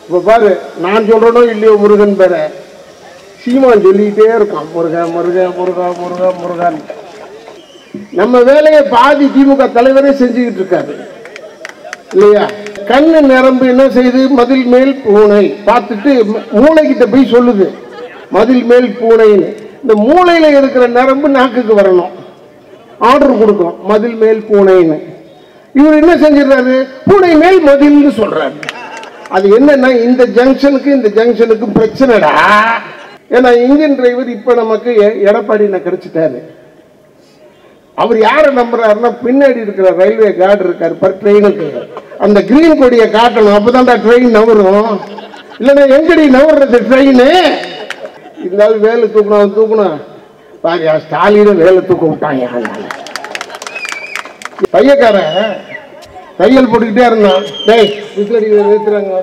இப்போ பாரு, நான் சொல்றனோ இல்லையோ முருகன் பேர சீமான் சொல்லிக்கிட்டே இருக்கான், முருகன் முருகன் முருகன் முருகன் முருகன். நம்ம வேலையை பாதி திமுக தலைவரே செஞ்சுக்கிட்டு இருக்காரு இல்லையா? கண்ணு நிரம்பு என்ன செய்யுது? மதில் மேல் பூனை பார்த்துட்டு மூளைக்கிட்ட போய் சொல்லுது மதில் மேல் பூனைன்னு. இந்த மூளையில இருக்கிற நரம்பு நாக்குக்கு வரணும், ஆர்டர் கொடுக்கும் மதில் மேல் பூனைன்னு. இவர் என்ன செஞ்சிடறாரு? பூனை மேல் மதில்னு சொல்றாரு. அது என்னன்னா இந்த ஜங்ஷனுக்கு பிரச்சனைடா. ஏன்னா இன்ஜின் டிரைவர் இப்ப நமக்கு எடப்பாடி கிடைச்சிட்டாரு. அவர் யாரை நம்புறாருன்னா பின்னாடி இருக்கிற ரயில்வே கார்டு இருக்காரு பர் ட்ரெயினுக்கு, அந்த கிரீன் கொடியை காட்டணும், அப்பதான் ட்ரெயின் நவரும். இல்லைன்னா எங்கடி நவர்றது ட்ரெயின்? இருந்தாலும் வேலை தூக்கணும் பாரியா, ஸ்டாலின வேலை தூக்க விட்டாங்க. பையக்காரன் தையல் போட்டுக்கிட்டே இருந்தான். டேய் விசிலடி நிறுத்துறாங்க,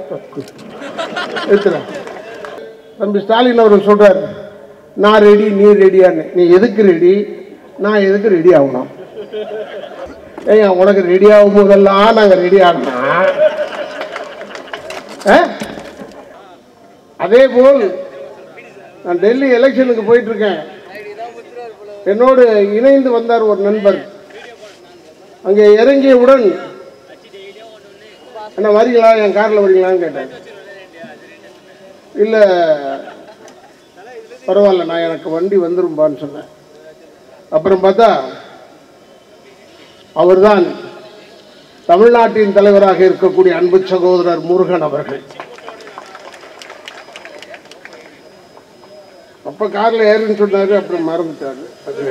தம்பி ஸ்டாலின் அவர் சொல்றாரு, நான் ரெடி நீ ரெடியான்னு. நீ எதுக்கு ரெடி? நான் எதுக்கு ரெடி ஆகணும்? ஏங்க உனக்கு ரெடி ஆகும் போதெல்லாம் நாங்க ரெடி ஆகணும். அதே போல் நான் டெல்லி எலெக்ஷனுக்கு போயிட்டு இருக்கேன். என்னோடு இணைந்து வந்தார் ஒரு நண்பர். அங்கே இறங்கியவுடன் என்ன வரீங்களா, என் காரில் வரீங்களான்னு கேட்டேன். இல்லை பரவாயில்ல, நான் எனக்கு வண்டி வந்துரும்பான்னு சொன்னேன். அப்புறம் பார்த்தா அவர்தான் தமிழ்நாட்டின் தலைவராக இருக்கக்கூடிய அன்பு சகோதரர் முருகன் அவர்கள். அப்ப கார்ல ஏறுன்னு சொன்னாரு, அப்புறம் மறந்துட்டாரு.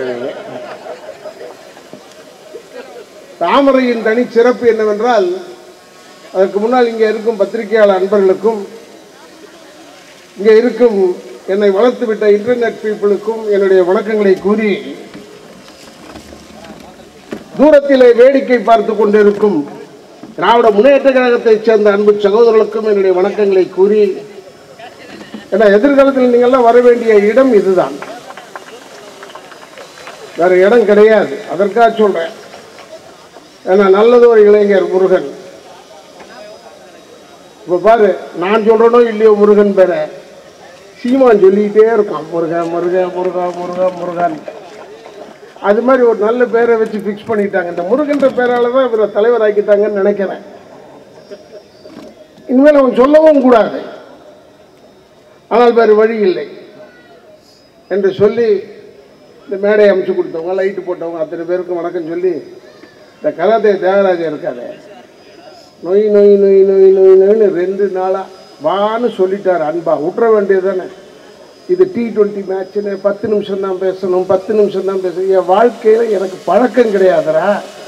தாமரையின் தனி சிறப்பு என்னவென்றால், அதற்கு முன்னால் இங்கே இருக்கும் பத்திரிகையாளர் அன்பர்களுக்கும், இங்கே இருக்கும் என்னை வளர்த்துவிட்ட இன்டர்நெட் பீப்புளுக்கும் என்னுடைய வணக்கங்களை கூறி, தூரத்திலே வேடிக்கை பார்த்து கொண்டிருக்கும் திராவிட முன்னேற்ற கழகத்தைச் சேர்ந்த அன்பு சகோதரர்களுக்கும் என்னுடைய வணக்கங்களை கூறி, ஏன்னா எதிர்காலத்தில் நீங்கள்லாம் வர வேண்டிய இடம் இதுதான், வேற இடம் கிடையாது. அதற்காக சொல்றேன். ஏன்னா நல்லது ஒரு இளைஞர் முருகன். இப்ப பாரு, நான் சொல்றனோ இல்லையோ முருகன் பேர சீமான் சொல்லிக்கிட்டே இருக்கான், முருகன் முருகன் முருகன் முருகன் முருகன். அது மாதிரி ஒரு நல்ல பேரை வச்சு பிக்ஸ் பண்ணிட்டாங்க. இந்த முருகன்ற பேரால தான் இவரை தலைவராக்கிட்டாங்கன்னு நினைக்கிறேன். இனிமேல் அவன் சொல்லவும் கூடாது, ஆனால் வேறு வழி இல்லை என்று சொல்லி இந்த மேடையை அமைச்சு கொடுத்தவங்க, லைட்டு போட்டவங்க அத்தனை பேருக்கும் வணக்கம் சொல்லி, இந்த கராத்தே தியாகராஜன் இருக்காரு, நொய் நொய் நொய் நொய் நொய் நொய்னு 2 நாளா வான்னு சொல்லிட்டார். அன்பா விட்டுற வேண்டியது தானே. இது T20 மேட்ச்னு 10 நிமிஷம் தான் பேசணும், 10 நிமிஷம் தான் பேசணும். என் வாழ்க்கையில் எனக்கு பழக்கம் கிடையாதுரா,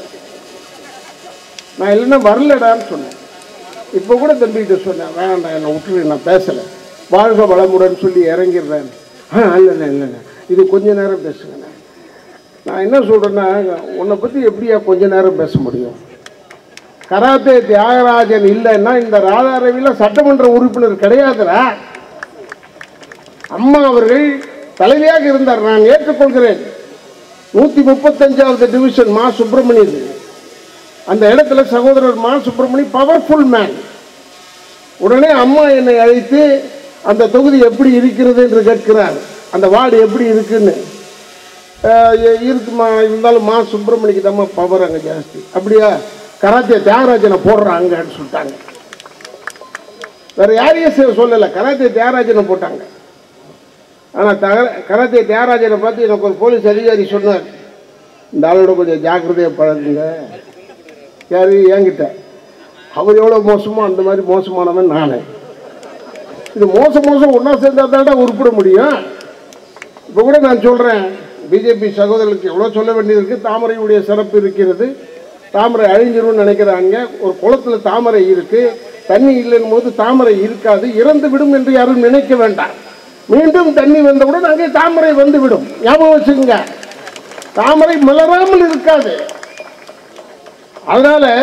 நான் இல்லைன்னா வரலடான்னு சொன்னேன். இப்போ கூட தம்பிகிட்ட சொன்னேன், வேண்டாம் என்னை விட்டுரு, நான் பேசலை, வாழ்க வளமுடன் சொல்லி இறங்கிடுறேன். இல்லைண்ணே இல்லைண்ணே, இது கொஞ்ச நேரம் பேசுங்கண்ணே. நான் என்ன சொல்கிறேன்னா, உன்னை பற்றி எப்படியா கொஞ்ச நேரம் பேச முடியும்? கராத்தே தியாகராஜன் இல்லைன்னா இந்த ராதாரவியில் சட்டமன்ற உறுப்பினர் கிடையாதுரா. அம்மா அவர்கள் தலைவியாக இருந்தார், நான் ஏற்றுக்கொள்கிறேன். 135வது டிவிஷன் மா சுப்பிரமணியன், அந்த இடத்துல சகோதரர் மா சுப்பிரமணி பவர்ஃபுல் மேன். உடனே அம்மா என்னை அழைத்து அந்த தொகுதி எப்படி இருக்கிறது என்று கேட்கிறார், அந்த வார்டு எப்படி இருக்குன்னு. இருக்குமா, இருந்தாலும் மா சுப்பிரமணிக்கு தான் பவர் அங்கே ஜாஸ்தி. அப்படியா, கராத்தே தியாகராஜனை போடுறாங்கன்னு சொல்லிட்டாங்க. வேற யாரையும் சொல்லலை, கராத்தே தியாகராஜனை போட்டாங்க. ஆனால் கராத்தே தியாகராஜனை பார்த்து எனக்கு ஒரு போலீஸ் அதிகாரி சொன்னார், இந்த ஆளோட கொஞ்சம் ஜாக்கிரதையாக பழகுங்க. யாரு? என்கிட்ட. அவர் எவ்வளோ மோசமோ அந்த மாதிரி மோசமானவன் நான். இது மோசம் ஒன்றா சேர்ந்தா தாண்டா உருப்பிட முடியும். இப்போ கூட நான் சொல்கிறேன், பிஜேபி சகோதரர்களுக்கு எவ்வளோ சொல்ல வேண்டியது இருக்குது. தாமரையுடைய சிறப்பு இருக்கிறது, தாமரை அழிஞ்சிரும்னு நினைக்கிறாங்க. ஒரு குளத்தில் தாமரை இருக்குது, தண்ணி இல்லைன்னும் போது தாமரை இருக்காது, இறந்து விடும் என்று யாரும் நினைக்க வேண்டாம். மீண்டும் தண்ணி வந்தவுடன் அங்கே தாமரை வந்து விடும். ஞாபகம் வச்சுக்கோங்க, தாமரை மலராமல் இருக்காது. அதனால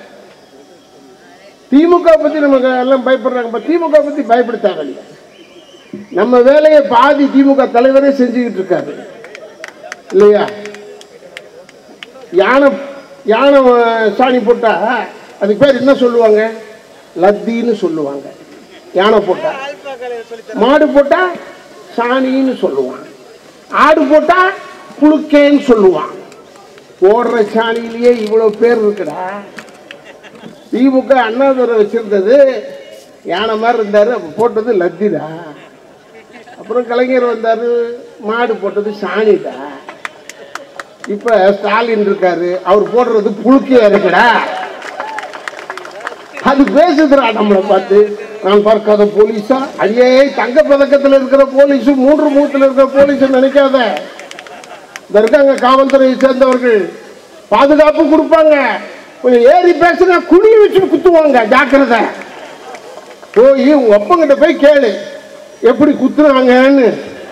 திமுக பத்தி நமக்கு எல்லாம் பயப்படுறாங்க, திமுக பத்தி பயப்பட தேவையில்லை. நம்ம வேலையை பாதி திமுக தலைவரே செஞ்சுக்கிட்டு இருக்காரு இல்லையா? யானை சாணி போட்டா அதுக்கு பேர் என்ன சொல்லுவாங்க? லத்தின்னு சொல்லுவாங்க. யானை போட்டா, மாடு போட்டா சாணின்னு சொல்லுவான், ஆடு போட்டா புழுக்கேன்னு சொல்லுவான். போடுற சாணியிலேயே இவ்வளவு பேர் இருக்குடா. திமுக அண்ணாதுரை வச்சிருந்தது யானை மாதிரி இருந்தாரு, போட்டது லத்திடா. அப்புறம் கலைஞர் வந்தாரு, மாடு போட்டது சாணிடா. இப்ப ஸ்டாலின் இருக்காரு, அவர் போடுறது புழுக்கையா இருக்குடா. அது பேசுதுடா நம்மளை பார்த்து. நான் பார்க்காத போலீஸா? அடியே, தங்க பதக்கத்தில் இருக்கிற போலீஸு 3 மூத்துல இருக்கிற போலீஸ் நினைக்காத. இந்த இருக்காங்க காவல்துறையை சேர்ந்தவர்கள், பாதுகாப்பு கொடுப்பாங்க. கொஞ்சம் ஏறி பேசுனா குழி வச்சு குத்துவாங்க, ஜாக்கிரதை. போய் உங்க அப்பங்கிட்ட போய் கேளு எப்படி குத்துறாங்கன்னு.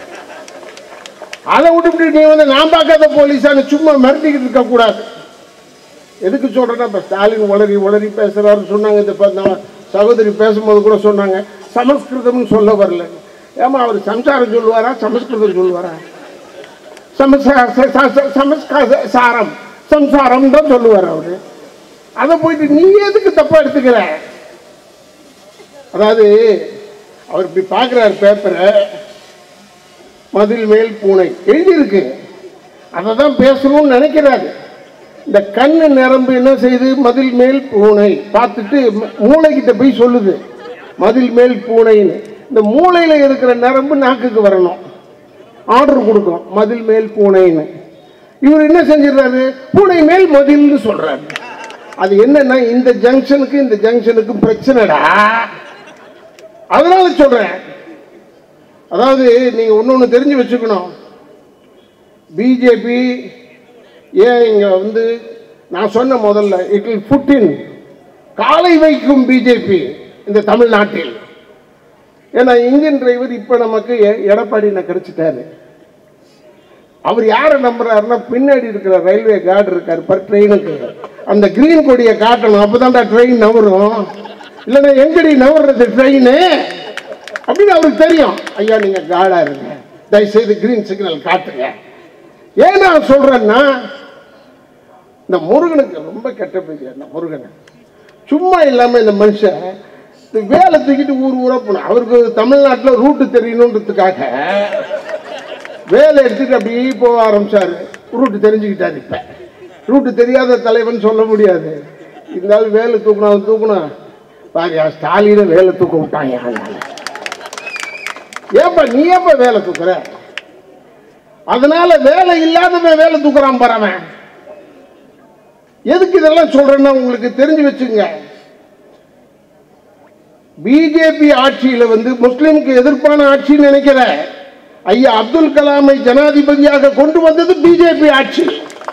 அதை விட்டு நீ வந்து நான் பார்க்காத போலீஸான்னு சும்மா மிரட்டிக்கிட்டு இருக்க கூடாது. எதுக்கு சொல்றேன்னா, இப்ப ஸ்டாலின் உளறி உளறி பேசுறாரு சொன்னாங்க. இந்த சகோதரி பேசும்போது கூட சொன்னாங்க சமஸ்கிருதம்னு சொல்ல வரல. ஏமா அவர் சம்சாரம் சொல்லுவாரா சமஸ்கிருதம் சொல்லுவாரா? சமஸ்காரம் சம்சாரம் தான் சொல்லுவார் அவரு. அதை போயிட்டு நீ எதுக்கு தப்பா எடுத்துக்கிற? அதாவது அவர் இப்படி பார்க்கிறார் பேப்பரை, மதில் மேல் பூனை எழுதியிருக்கு, அதை தான் பேசணும்னு நினைக்கிறாரு. இந்த கண்ணு நரம்பு என்ன செய்யுது? மதில் மேல் பூனை பார்த்துட்டு மூளைக்கிட்ட போய் சொல்லுது மதில் மேல் பூனைன்னு. இந்த மூளையில இருக்கிற நரம்பு நாக்குக்கு வரணும், ஆர்டர் கொடுக்கும் மதில் மேல் பூனைன்னு. இவர் என்ன செஞ்சிடறாரு? பூனை மேல் மதில்னு சொல்றாரு. அது என்னன்னா, இந்த ஜங்ஷனுக்கு இந்த ஜங்ஷனுக்கு பிரச்சனைடா. அதனால சொல்றேன். அதாவது நீங்க ஒன்னொன்னு தெரிஞ்சு வச்சுக்கணும். பிஜேபி ஏன் இங்க வந்து நான் சொன்ன முதல்ல இட் வில் புட் இன் காலை வைக்கும் பிஜேபி இந்த தமிழ்நாட்டில். ஏன்னா இன்ஜின் டிரைவர் இப்ப நமக்கு எடப்பாடியில் கிடைச்சிட்டாரு. அவர் யாரை நம்புறாருன்னா, பின்னாடி இருக்கிற ரயில்வே கார்டு இருக்காரு பர் ட்ரெயினுக்கு, அந்த கிரீன் கொடியை காட்டணும், அப்பதான் ட்ரெயின் நவரும். இல்லைன்னா எங்கடி நவர்றது ட்ரெயின் அப்படின்னு அவருக்கு தெரியும். ஐயா நீங்க கார்டா இருங்க, தயவுசெய்து கிரீன் சிக்னல் காட்டுங்க. ஏன் நான் சொல்றேன்னா, இந்த முருகனுக்கு ரொம்ப கெட்ட பேச்சு. அந்த முருகன் சும்மா இல்லாம இந்த மனுஷன் வேலை தூக்கிட்டு ஊர் ஊரா போன, அவருக்கு தமிழ்நாட்டில் ரூட்டு தெரியணுன்றதுக்காக வேலை எடுத்துட்டு அப்படியே போக ஆரம்பிச்சாரு. ரூட்டு தெரிஞ்சுக்கிட்டாரு. இப்ப ரூட்டு தெரியாத தலைவன் சொல்ல முடியாது. இருந்தாலும் வேலை தூக்கணும் பாரியா, ஸ்டாலின வேலை தூக்க விட்டாங்க. ஏப்பா நீ ஏப்பா வேலை தூக்குற? அதனால வேலை இல்லாதவன் வேலை தூக்குறான் பாருவன். எதுக்கு இதெல்லாம் சொல்றேன்னா உங்களுக்கு தெரிஞ்சு வச்சுங்க. பிஜேபி ஆட்சியில வந்து முஸ்லிம்க்கு எதிர்ப்பான ஆட்சின்னு நினைக்கிற ஐயா அப்துல் கலாமை ஜனாதிபதியாக கொண்டு வந்தது பிஜேபி ஆட்சி.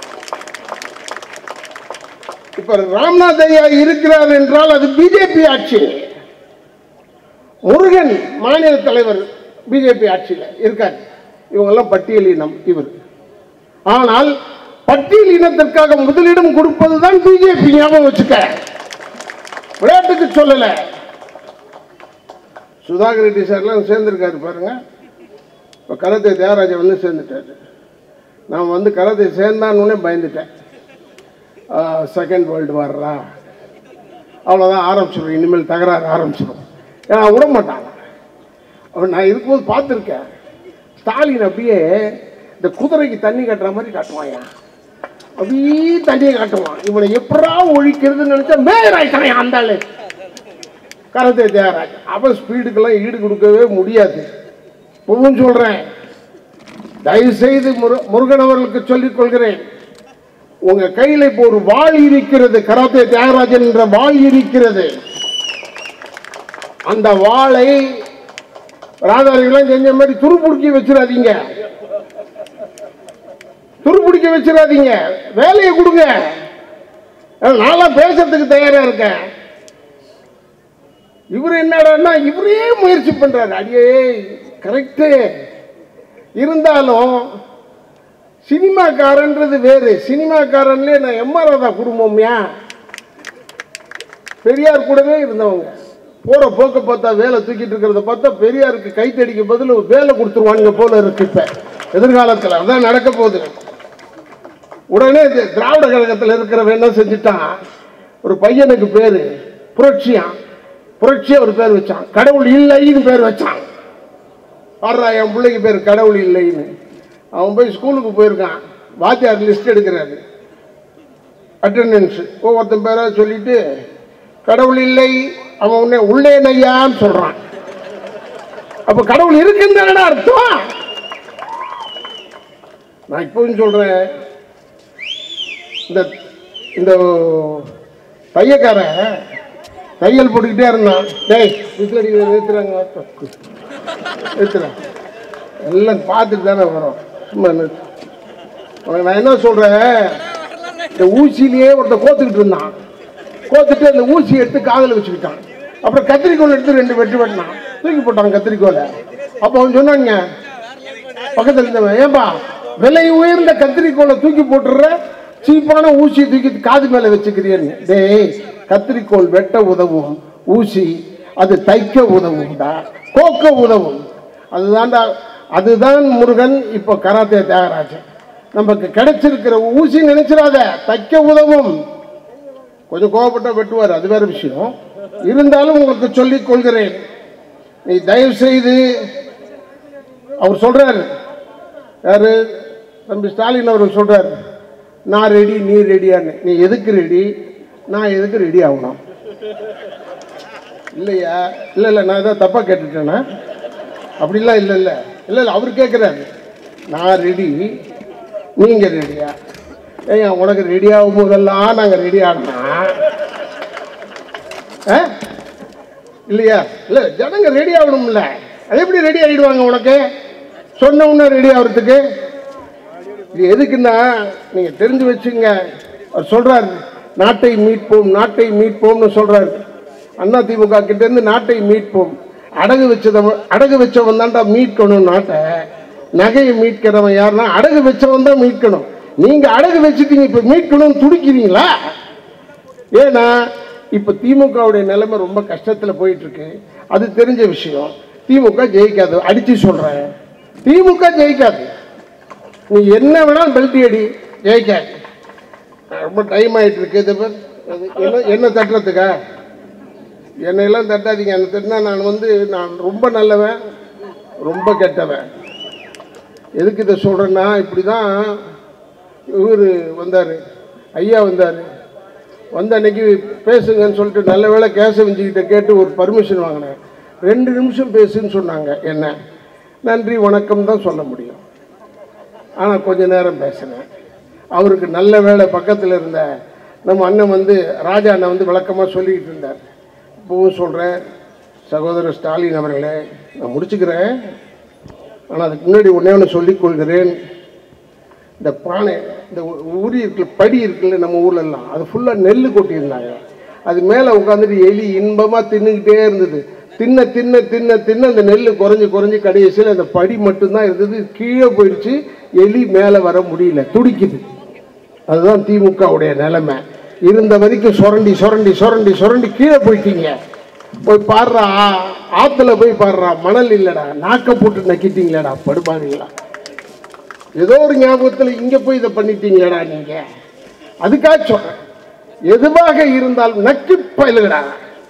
இப்ப ராம்நாத் ஐயா இருக்கிறார் என்றால் அது பிஜேபி ஆட்சி. முருகன் மாநில தலைவர் பிஜேபி ஆட்சியில் இருக்காரு. இவங்கெல்லாம் பட்டியலினம் இவர். ஆனால் பட்டியல் இனத்திற்காக முதலிடம் கொடுப்பதுதான் பிஜேபி. ஞாபகம் வச்சுக்க, விளையாட்டுக்கு சொல்லல. சுதாகர் ரெட்டி சார்லாம் சேர்ந்திருக்காரு பாருங்க. இப்போ கராத்தே தியாகராஜா வந்து சேர்ந்துட்டாரு. நான் வந்து கராத்தே சேர்ந்தான்னு பயந்துட்டேன். செகண்ட் வேர்ல்டு வார்ரா அவ்வளோதான் ஆரம்பிச்சிடும், இனிமேல் தகராறு ஆரம்பிச்சிடும். ஏன்னா விட மாட்டாங்க. நான் இருக்கும்போது பார்த்துருக்கேன். ஸ்டாலின் அப்படியே இந்த குதிரைக்கு தண்ணி கட்டுற மாதிரி காட்டுவான். அப்படியே தண்ணியை காட்டுவான். இவனை எப்படா ஒழிக்கிறதுன்னு நினைச்சா மேயர் ஆயிட்டான் அந்த ஆளு கராத்தே தியாகராஜ். அவன் ஸ்பீடுக்கெல்லாம் ஈடு கொடுக்கவே முடியாது. இப்பவும் சொல்றேன், தயவு செய்து முருகன் அவர்களுக்கு சொல்லிக் கொள்கிறேன், உங்க கையில இப்போ ஒரு வாள் இருக்கிறது, கராத்தே தியாகராஜன் என்ற வாள் இருக்கிறது. அந்த வாளை ராதாரிகளாம் செஞ்ச மாதிரி துருப்புடுக்கி வச்சிடாதீங்க, துருப்புடிக்க வச்சிடாதீங்க, வேலையை கொடுங்க. நான்லாம் பேசுறதுக்கு தயாரா இருக்கேன். இவரு என்னடா இவரே முயற்சி பண்றாரு. அடியே கரெக்டு. இருந்தாலும் சினிமாக்காரன்றது வேறு. சினிமாக்காரன்ல நான் எம்ஆர் ராதா குடும்பம்யா, பெரியார் கூடவே இருந்தவங்க. போற போக்க பார்த்தா வேலை தூக்கிட்டு இருக்கிறத பார்த்தா பெரியாருக்கு கைத்தடிக்க பதில் வேலை கொடுத்துருவானுங்க போல இருக்கு. இப்ப எதிர்காலத்தில் அதான் நடக்க போகுது. உடனே திராவிட கழகத்தில் இருக்கிறவன் என்ன செஞ்சுட்டான், ஒரு பையனுக்கு பேரு புரட்சியான், புரட்சியாக ஒரு பேர் வச்சான். கடவுள் இல்லைன்னு பேர் வச்சான். ஆடுறா என் பிள்ளைக்கு பேர் கடவுள் இல்லைன்னு. அவன் போய் ஸ்கூலுக்கு போயிருக்கான். வாத்தியார் லிஸ்ட் எடுக்கிறாரு, அட்டண்டன்ஸ். ஒவ்வொருத்தன் பேராக சொல்லிட்டு கடவுள் இல்லை, அவன் உன்னை உள்ளே நையான்னு சொல்றான். அப்ப கடவுள் இருக்குன்னு தானடா அர்த்தம். நான் இப்பவும் சொல்றேன், இந்த தையக்காரன் தையல் போட்டுக்கிட்டே இருந்தான். டேய் விசிலடி நிறுத்துறாங்க, நிறுத்துறேன் எல்லாம் பார்த்துட்டு தானே வரும். சும்மா உனக்கு நான் என்ன சொல்றேன், இந்த ஊசியிலேயே ஒருத்தர் கோத்துக்கிட்டு இருந்தான். கோத்துட்டு அந்த ஊசி எடுத்து காதில் வச்சுக்கிட்டான். அப்புறம் கத்திரிக்கோள் எடுத்து 2 வெட்டு வெட்டினான், தூக்கி போட்டான் கத்திரிக்கோளை. அப்போ அவன் சொன்னாங்க பக்கத்தில் இருந்தவன், ஏன்பா விலை உயர்ந்த கத்திரிக்கோளை தூக்கி போட்டுற, சீப்பான ஊசியை தூக்கி காது மேலே வச்சுக்கிறீன்னு. டேய் கத்திரிக்கோள் வெட்ட உதவும், ஊசி அது தைக்க உதவும்டா, கோக்க உதவும். அதுதான்டா, அதுதான் முருகன். இப்போ கராத்தே தியாகராஜன் நமக்கு கிடைச்சிருக்கிற ஊசி நினைச்சிடாத, தைக்க உதவும். கொஞ்சம் கோவப்பட்ட வெட்டுவார், அது வேற விஷயம். இருந்தாலும் உங்களுக்கு சொல்லிக் கொள்கிறேன், நீ தயவு செய்து, அவர் சொல்றாரு, யாரு தம்பி ஸ்டாலின் அவர்கள் சொல்றாரு, நான் ரெடி நீ ரெடியான்னு. நீ எதுக்கு ரெடி, நான் எதுக்கு ரெடி ஆகணும் இல்லையா? இல்லை நான் ஏதாவது தப்பா கேட்டுட்டேன்னா? அப்படிலாம் இல்லை. அவர் கேட்குறாரு, நான் ரெடி நீங்க ரெடியா? ஏன் உனக்கு ரெடி ஆகும் போதெல்லாம் நாங்கள் ரெடி ஆகணும் இல்லையா? இல்லை ஜனங்க ரெடி ஆகணும்ல, அது எப்படி ரெடி ஆகிடுவாங்க உனக்கு சொன்ன உடனே ரெடி ஆகிறதுக்கு? இது எதுக்குன்னா நீங்க தெரிஞ்சு வச்சுங்க. அவர் சொல்றாரு, நாட்டை மீட்போம் நாட்டை மீட்போம்னு சொல்றாரு. அண்ணா திமுக கிட்ட இருந்து நாட்டை மீட்போம். அடகு வச்சவன் தான்டா மீட்கணும் நாட்டை. நகையை மீட்கிறவன் யாருன்னா அடகு வச்சவன் தான் மீட்கணும். நீங்க அடகு வச்சுட்டீங்க, இப்ப மீட்கணும் துடிக்கிறீங்களா? ஏன்னா இப்ப திமுகவுடைய நிலைமை ரொம்ப கஷ்டத்துல போயிட்டு இருக்கு, அது தெரிஞ்ச விஷயம். திமுக ஜெயிக்காது, அடிச்சு சொல்றேன், திமுக ஜெயிக்காது. நீ என்ன வேணாலும் பெல்ட்டி அடி, ஜெயிக்காது. ரொம்ப டைம் ஆயிட்டு இருக்கு. என்ன தட்டுறதுக்கா? என்னையெல்லாம் தட்டாதீங்க. என்ன தட்டினா நான் ரொம்ப நல்லவன், ரொம்ப கெட்டவன். எதுக்கு இதை சொல்றேன்னா, இப்படிதான் இவர் வந்தார், ஐயா வந்தார். வந்த அன்னைக்கு பேசுங்கன்னு சொல்லிட்டு நல்ல வேளை கேசவஞ்சிக்கிட்ட கேட்டு ஒரு பர்மிஷன் வாங்கினேன். 2 நிமிஷம் பேசுன்னு சொன்னாங்க. என்ன நன்றி வணக்கம் தான் சொல்ல முடியும். ஆனால் கொஞ்ச நேரம் பேசினேன். அவருக்கு நல்ல வேளை பக்கத்தில் இருந்த நம்ம அண்ணன் ராஜா அண்ணன் விளக்கமாக சொல்லிக்கிட்டு இருந்தார். இப்போவும் சொல்கிறேன், சகோதரர் ஸ்டாலின் அவர்களே, நான் முடிச்சுக்கிறேன். ஆனால் அதுக்கு முன்னாடி ஒன்று சொல்லிக் கொள்கிறேன். இந்த பானை, இந்த உரி இருக்குல்ல, படி இருக்குல்ல, நம்ம ஊர்லெல்லாம் அது ஃபுல்லாக நெல் கொட்டியிருந்தாங்க. அது மேலே உட்காந்துட்டு எலி இன்பமாக தின்னுக்கிட்டே இருந்தது. தின்ன தின்ன தின்ன தின்ன அந்த நெல் குறைஞ்சி கடைசியில் அந்த படி மட்டும்தான் இருந்தது. கீழே போயிடுச்சு, எலி மேலே வர முடியல, துடிக்குது. அதுதான் திமுகவுடைய நிலைமை. இருந்த வரைக்கும் சுரண்டி சுரண்டி சுரண்டி சுரண்டி கீழே போயிட்டீங்க. போய் பாடுறா, ஆற்றுல போய் பாடுறா, மணல் இல்லைடா, நாக்க போட்டு நக்கிட்டீங்களேடா படுபாங்களா. ஏதோ ஒரு ஞாபகத்தில் இங்கே போய் இதை பண்ணிட்டீங்களேடா நீங்கள். அதுக்காக சொல்கிறேன், எதுவாக இருந்தாலும் நக்கி பயிலுடா.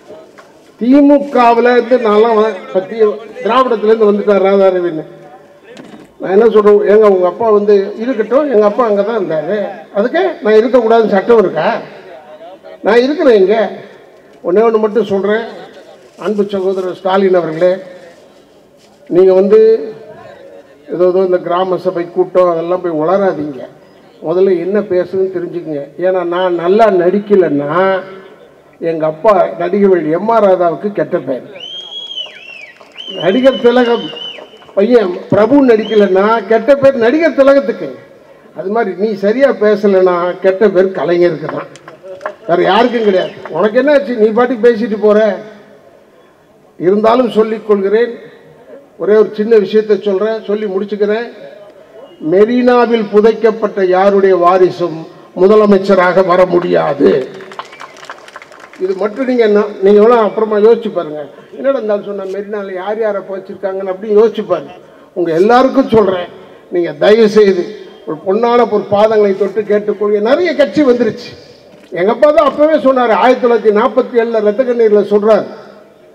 திமுகவில் இருந்து நான்லாம் பற்றி திராவிடத்துலேருந்து வந்துட்டார் ராதாரவின்னு. நான் என்ன சொல்கிறேன், எங்க உங்கள் அப்பா இருக்கட்டும், எங்கள் அப்பா அங்கே தான் இருந்தார், அதுக்கு நான் இருக்கக்கூடாதுன்னு சட்டம் இருக்கா? நான் இருக்கிறேன் இங்கே. ஒன்று மட்டும் சொல்கிறேன், அன்பு சகோதரர் ஸ்டாலின் அவர்களே, நீங்கள் ஏதோ இந்த கிராம சபை கூட்டம் அதெல்லாம் போய் உளராதீங்க. முதல்ல என்ன பேசுன்னு தெரிஞ்சுக்கங்க. ஏன்னா நான் நல்லா நடிக்கலைன்னா எங்கள் அப்பா நடிகர் எம்.ஆர். ராதாவுக்கு கெட்ட பேர். நடிகர் திலகம் பையன் பிரபு நடிக்கலைன்னா கெட்ட பேர் நடிகர் திலகத்துக்கு. அது மாதிரி நீ சரியாக பேசலைன்னா கெட்ட பேர் கலைஞருக்கு தான், வேறு யாருக்கும் கிடையாது. உனக்கு என்ன ஆச்சு, நீ பாட்டுக்கு பேசிட்டு போகிற. இருந்தாலும் சொல்லிக் கொள்கிறேன், ஒரே ஒரு சின்ன விஷயத்தை சொல்கிறேன், சொல்லி முடிச்சுக்கிறேன். மெரினாவில் புதைக்கப்பட்ட யாருடைய வாரிசும் முதலமைச்சராக வர முடியாது. இது மட்டும் நீங்கள் வேணா அப்புறமா யோசிச்சு பாருங்க. என்னடா இருந்தாலும் சொன்னால் மெரினாவில் யார் யாரை புதைச்சிருக்காங்கன்னு அப்படின்னு யோசிச்சு பாருங்க. உங்கள் எல்லாருக்கும் சொல்கிறேன், நீங்கள் தயவு செய்து ஒரு பொன்னான ஒரு பாதங்களை தொட்டு கேட்டுக்கொள்க. நிறைய கட்சி வந்துருச்சு. எங்கள் அப்பா தான் அப்போவே சொன்னார், 1947 ரத்த கண்ணீரில் சொல்கிறார்,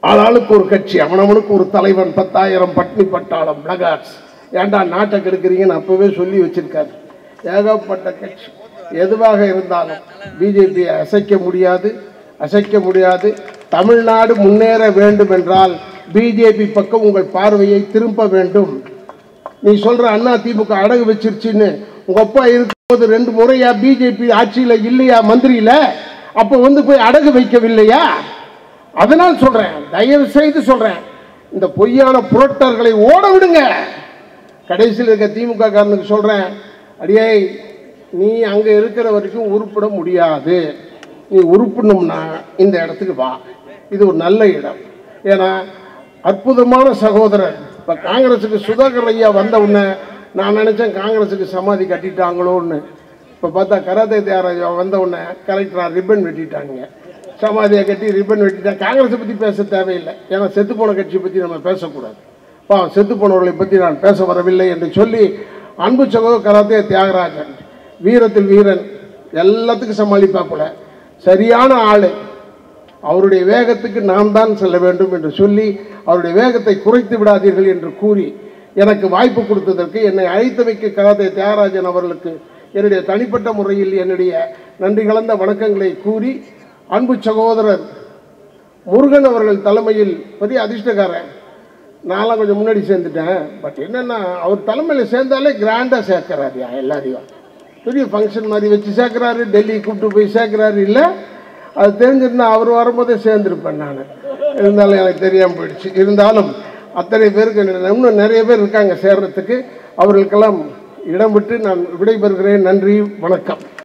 ஆளாளுக்கு ஒரு கட்சி, அவனவனுக்கு ஒரு தலைவன், 10,000 பட்னி பட்டாளம், பிளகார்ட்ஸ். ஏன்டா நாட்டை கெடுக்கிறீங்கன்னு அப்பவே சொல்லி வச்சிருக்காரு. ஏகப்பட்ட கட்சி. எதுவாக இருந்தாலும் பிஜேபியை அசைக்க முடியாது. தமிழ்நாடு முன்னேற வேண்டும் என்றால் பிஜேபி பக்கம் உங்கள் பார்வையை திரும்ப வேண்டும். நீ சொல்ற அண்ணா திமுக அடகு வச்சிருச்சுன்னு உங்க அப்பா இருக்கும்போது 2 முறையா பிஜேபி ஆட்சியில இல்லையா, மந்திரியில? அப்ப போய் அடகு வைக்கவில்லையா? அதனால் சொல்றேன், தயவு செய்து சொல்றேன், இந்த பொய்யான புரட்டர்களை ஓட விடுங்க. கடைசியில் இருக்க திமுக காரனுக்கு சொல்றேன், அடியே நீ அங்க இருக்கிற வரைக்கும் உருப்பிட முடியாது. நீ உருப்பிடணும்னா இந்த இடத்துக்கு வா. இது ஒரு நல்ல இடம். ஏன்னா அற்புதமான சகோதரர். இப்ப காங்கிரஸுக்கு சுதாகர் ஐயா வந்த உடனே நான் நினைச்சேன் காங்கிரஸுக்கு சமாதி கட்டிட்டாங்களோன்னு. இப்ப பார்த்தா கராத்தே தியாகராஜா வந்த உடனே கலெக்டரா ரிப்பன் வெட்டிட்டாங்க. சமாதியை கட்டி ரிப்பன் வெட்டிட்டாங்க. காங்கிரஸை பத்தி பேச தேவையில்லை. ஏன்னா செத்து போன கட்சியை பத்தி நம்ம பேசக்கூடாது. செத்து போனவர்களை பற்றி நான் பேச வரவில்லை என்று சொல்லி அன்பு சகோதரர் கராத்தே தியாகராஜன் வீரத்தில் வீரன், எல்லாத்துக்கும் சமாளிப்பாப்புல சரியான ஆளு. அவருடைய வேகத்துக்கு நாம் தான் செல்ல வேண்டும் என்று சொல்லி அவருடைய வேகத்தை குறைத்து விடாதீர்கள் என்று கூறி எனக்கு வாய்ப்பு கொடுத்ததற்கு, என்னை அழைத்தமைக்கு கராத்தே தியாகராஜன் அவர்களுக்கு என்னுடைய தனிப்பட்ட முறையில் என்னுடைய நன்றி கலந்த வணக்கங்களை கூறி, அன்பு சகோதரர் முருகன் அவர்கள் தலைமையில் பெரிய அதிர்ஷ்டக்காரன். நான்லாம் கொஞ்சம் முன்னாடி சேர்ந்துட்டேன். பட் என்னன்னா அவர் தலைமையில் சேர்ந்தாலே கிராண்டா சேர்க்கிறாரு. எல்லாரையும் பெரிய ஃபங்க்ஷன் மாதிரி வச்சு சேர்க்கிறாரு. டெல்லி கூப்பிட்டு போய் சேர்க்கிறாரு. இல்லை, அது தெரிஞ்சிருந்தா அவர் வரும்போதே சேர்ந்துருப்பேன் நான். இருந்தாலும் எனக்கு தெரியாமல் போயிடுச்சு. இருந்தாலும் அத்தனை பேருக்கு இன்னும் நிறைய பேர் இருக்காங்க சேர்றதுக்கு. அவர்களுக்கெல்லாம் இடம் விட்டு நான் விடைபெறுகிறேன். நன்றி, வணக்கம்.